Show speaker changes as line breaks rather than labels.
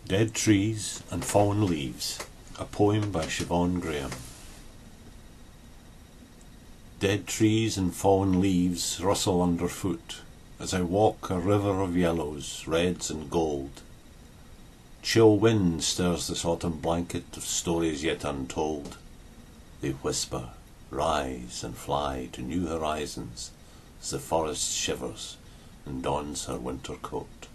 Dead Trees and Fallen Leaves, a poem by Siobhan Graham. Dead trees and fallen leaves rustle underfoot as I walk a river of yellows, reds and gold. Chill wind stirs this autumn blanket of stories yet untold. They whisper, rise and fly to new horizons as the forest shivers and dons her winter coat.